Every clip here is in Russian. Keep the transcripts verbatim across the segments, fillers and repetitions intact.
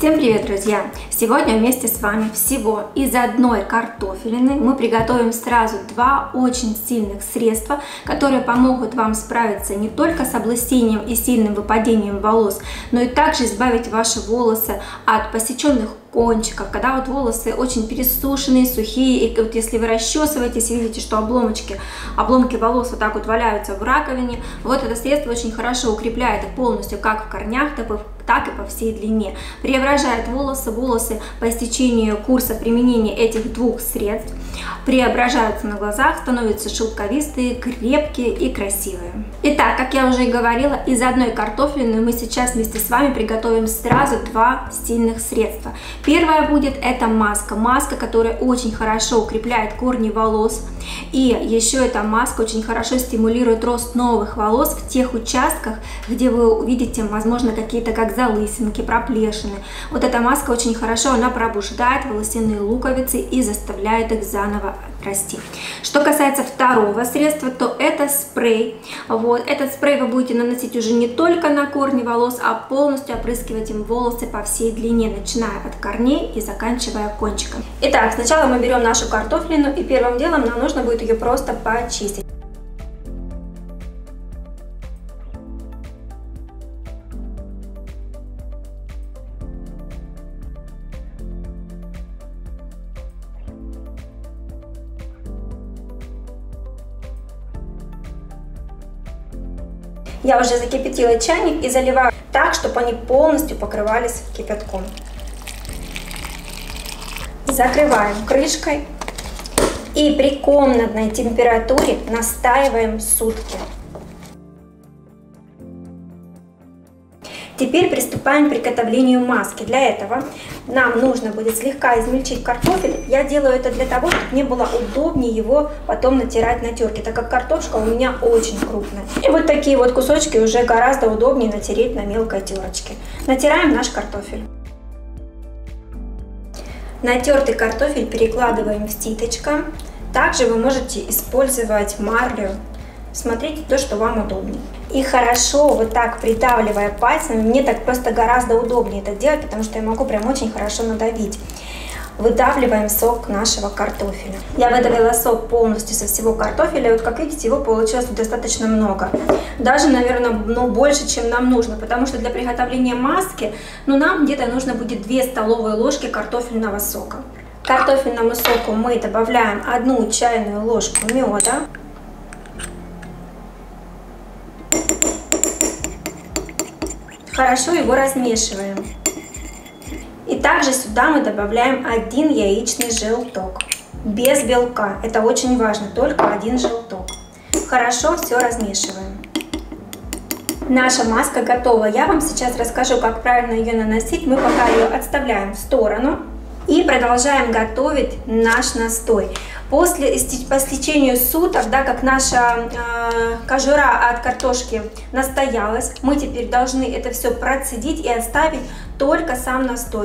Всем привет, друзья! Сегодня вместе с вами всего из одной картофелины мы приготовим сразу два очень сильных средства, которые помогут вам справиться не только с облысением и сильным выпадением волос, но и также избавить ваши волосы от посеченных кончиков, когда вот волосы очень пересушенные, сухие, и вот если вы расчесываетесь, видите, что обломочки, обломки волос вот так вот валяются в раковине, вот это средство очень хорошо укрепляет их полностью как в корнях, так и, так и по всей длине. Преображает волосы, волосы по истечению курса применения этих двух средств преображаются на глазах, становятся шелковистые, крепкие и красивые. Итак, как я уже и говорила, из одной картофелины мы сейчас вместе с вами приготовим сразу два сильных средства. Первая будет это маска. Маска, которая очень хорошо укрепляет корни волос. И еще эта маска очень хорошо стимулирует рост новых волос в тех участках, где вы увидите, возможно, какие-то как залысинки, проплешины. Вот эта маска очень хорошо, она пробуждает волосяные луковицы и заставляет их заново расти. Что касается второго средства, то это спрей. Вот, этот спрей вы будете наносить уже не только на корни волос, а полностью опрыскивать им волосы по всей длине, начиная от корней и заканчивая кончиком. Итак, сначала мы берем нашу картофелину, и первым делом нам нужно будет ее просто почистить. Я уже закипятила чайник и заливаю так, чтобы они полностью покрывались кипятком. Закрываем крышкой и при комнатной температуре настаиваем сутки. Теперь приступаем к приготовлению маски. Для этого нам нужно будет слегка измельчить картофель. Я делаю это для того, чтобы мне было удобнее его потом натирать на терке, так как картошка у меня очень крупная. И вот такие вот кусочки уже гораздо удобнее натереть на мелкой терочке. Натираем наш картофель. Натертый картофель перекладываем в ситочко. Также вы можете использовать марлю. Смотрите то, что вам удобнее. И хорошо вот так придавливая пальцами, мне так просто гораздо удобнее это делать, потому что я могу прям очень хорошо надавить. Выдавливаем сок нашего картофеля. Я выдавила сок полностью со всего картофеля, и вот как видите, его получилось достаточно много. Даже, наверное, ну, больше, чем нам нужно, потому что для приготовления маски, ну, нам где-то нужно будет две столовые ложки картофельного сока. К картофельному соку мы добавляем одну чайную ложку меда. Хорошо его размешиваем. И также сюда мы добавляем один яичный желток. Без белка. Это очень важно. Только один желток. Хорошо все размешиваем. Наша маска готова. Я вам сейчас расскажу, как правильно ее наносить. Мы пока ее отставляем в сторону. И продолжаем готовить наш настой. После, по истечению суток, да, как наша э, кожура от картошки настоялась, мы теперь должны это все процедить и оставить только сам настой.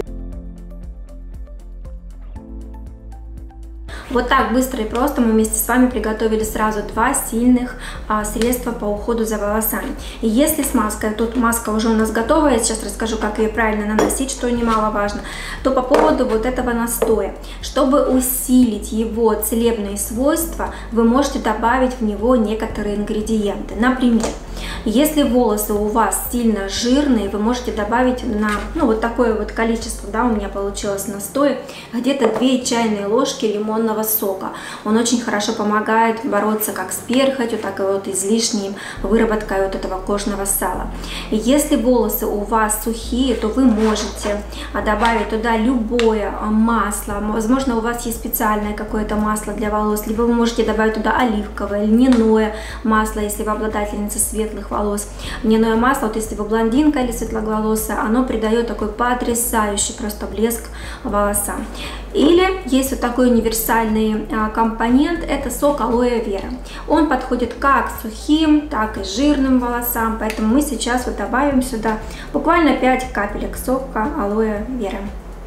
Вот так быстро и просто мы вместе с вами приготовили сразу два сильных а, средства по уходу за волосами. И если с маской, тут маска уже у нас готова, я сейчас расскажу, как ее правильно наносить, что немаловажно, то по поводу вот этого настоя. Чтобы усилить его целебные свойства, вы можете добавить в него некоторые ингредиенты. Например, если волосы у вас сильно жирные, вы можете добавить на, ну, вот такое вот количество, да, у меня получилось настоя, где-то две чайные ложки лимонного сока. Он очень хорошо помогает бороться как с перхотью, так и вот излишней выработкой вот этого кожного сала. И если волосы у вас сухие, то вы можете добавить туда любое масло. Возможно, у вас есть специальное какое-то масло для волос, либо вы можете добавить туда оливковое, льняное масло, если вы обладательница светлых волос. Льняное масло, вот если вы блондинка или светлоголосая, оно придает такой потрясающий просто блеск волосам. Или есть вот такой универсальный а, компонент, это сок алоэ вера. Он подходит как сухим, так и жирным волосам, поэтому мы сейчас вот добавим сюда буквально пять капелек сока алоэ вера.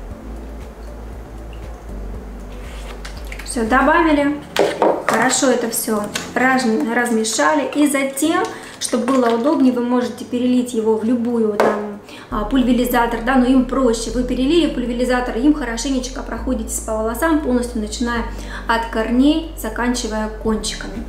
Все, добавили, хорошо это все размешали, и затем, чтобы было удобнее, вы можете перелить его в любую там пульверизатор, да, но им проще. Вы перелили в пульверизатор, им хорошенечко проходитесь по волосам, полностью начиная от корней, заканчивая кончиками.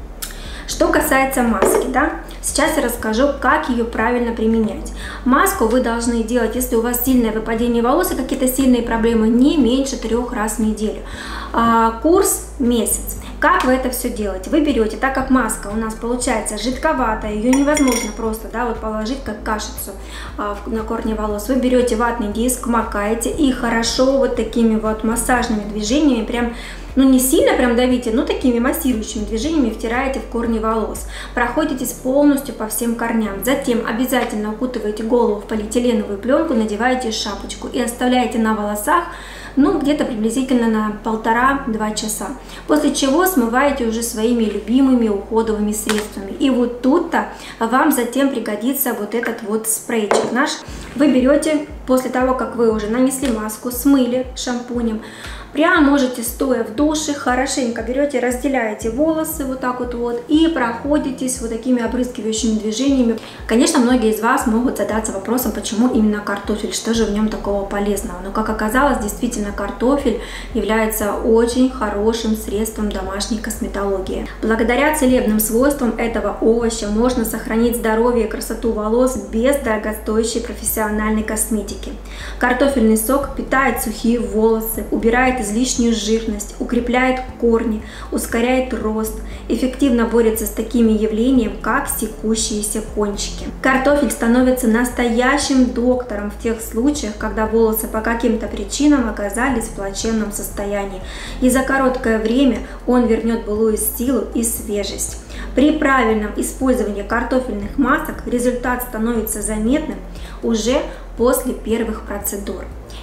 Что касается маски, да, сейчас я расскажу, как ее правильно применять. Маску вы должны делать, если у вас сильное выпадение волос и какие-то сильные проблемы, не меньше трех раз в неделю. А, курс месяц. Как вы это все делаете? Вы берете, так как маска у нас получается жидковатая, ее невозможно просто, да, вот положить как кашицу а, на корни волос. Вы берете ватный диск, макаете и хорошо вот такими вот массажными движениями, прям, ну не сильно прям давите, но такими массирующими движениями втираете в корни волос. Проходитесь полностью по всем корням. Затем обязательно укутываете голову в полиэтиленовую пленку, надеваете шапочку и оставляете на волосах, ну, где-то приблизительно на полтора-два часа. После чего смываете уже своими любимыми уходовыми средствами. И вот тут-то вам затем пригодится вот этот вот спрейчик наш. Вы берете, после того, как вы уже нанесли маску, смыли шампунем, прямо можете, стоя в душе, хорошенько берете, разделяете волосы вот так вот, вот и проходитесь вот такими опрыскивающими движениями. Конечно, многие из вас могут задаться вопросом, почему именно картофель, что же в нем такого полезного. Но, как оказалось, действительно картофель является очень хорошим средством домашней косметологии. Благодаря целебным свойствам этого овоща можно сохранить здоровье и красоту волос без дорогостоящей профессиональной косметики. Картофельный сок питает сухие волосы, убирает излишнюю жирность, укрепляет корни, ускоряет рост, эффективно борется с такими явлениями, как секущиеся кончики. Картофель становится настоящим доктором в тех случаях, когда волосы по каким-то причинам оказались в плачевном состоянии, и за короткое время он вернет былую силу и свежесть. При правильном использовании картофельных масок результат становится заметным уже после первых процедур.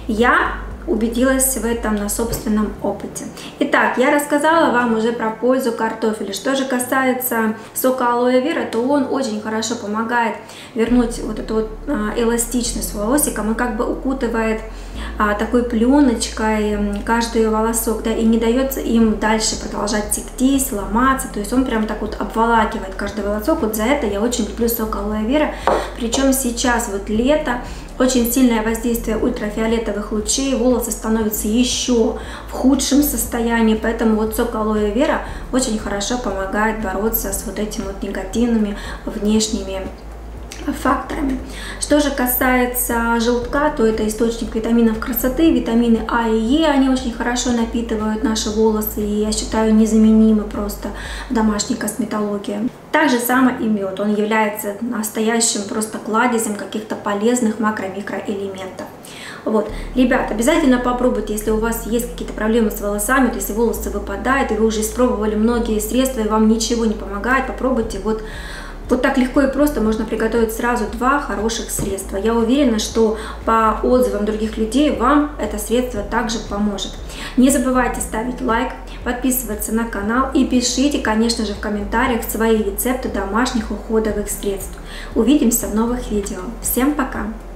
Я убедилась в этом на собственном опыте. Итак, я рассказала вам уже про пользу картофеля. Что же касается сока алоэ вера, то он очень хорошо помогает вернуть вот эту вот а, эластичность волосикам и как бы укутывает а, такой пленочкой каждый волосок, да, и не дается им дальше продолжать тектись, ломаться. То есть он прям так вот обволакивает каждый волосок. Вот за это я очень люблю сок алоэ вера. Причем сейчас вот лето, очень сильное воздействие ультрафиолетовых лучей, волосы становятся еще в худшем состоянии, поэтому вот сок алоэ вера очень хорошо помогает бороться с вот этими вот негативными внешними факторами. Что же касается желтка, то это источник витаминов красоты, витамины А и Е, они очень хорошо напитывают наши волосы и, я считаю, незаменимы просто в домашней косметологии. Так же самое и мед, он является настоящим просто кладезем каких-то полезных макро-микроэлементов. Вот, ребят, обязательно попробуйте, если у вас есть какие-то проблемы с волосами, то если волосы выпадают, и вы уже испробовали многие средства, и вам ничего не помогает, попробуйте вот Вот так легко и просто можно приготовить сразу два хороших средства. Я уверена, что по отзывам других людей вам это средство также поможет. Не забывайте ставить лайк, подписываться на канал и пишите, конечно же, в комментариях свои рецепты домашних уходовых средств. Увидимся в новых видео. Всем пока!